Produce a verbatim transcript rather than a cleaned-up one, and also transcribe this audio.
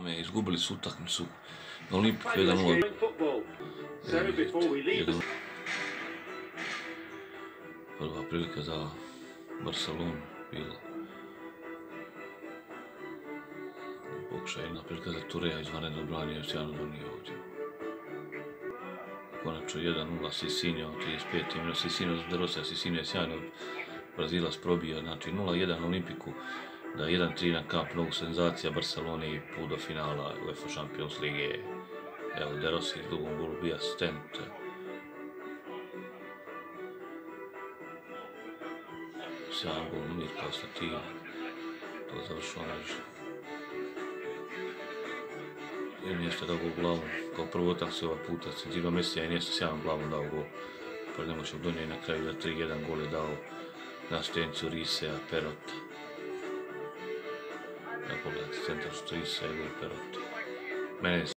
tome, izgubili su utakmicu na Olimpiku jedan nula. Prva prilika za Barcelonu bila. Pokušaj jedna prilika za Tureja, izvanredno branio, sjajno donio ovdje. Konačno jedan nula Sisinio, trideset peti minut, Sisinio za De Rosija, Sisinio je sjajno Brazilac probio, znači nula jedan na Olimpiku, da jedan tri na Camp Nou, senzacija Barcelone i put do finala UEFA Champions Lige. Evo, De Rossi u drugom golu bio asistent. Sjajan gol Mirka Stativa, to je završilo mreža. Jer Iniesta dao gol glavom, kao prvo se ova puta centrirao Mesija, Iniesta sjajan glavom dao gol. Pa ne možemo donijeti na kraju da tri jedan gol je dao na asistenciju Risea, Perota. Ne pogledajte, centar što Risea i gol Perota. Mene